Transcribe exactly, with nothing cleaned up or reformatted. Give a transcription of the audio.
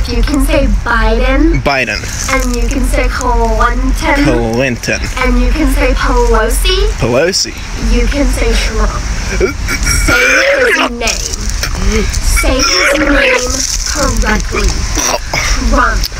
if you can say Biden. Biden. And you can say Clinton. Clinton. And you can say Pelosi. Pelosi. You can say Trump. Say his name. Say his name correctly. Trump.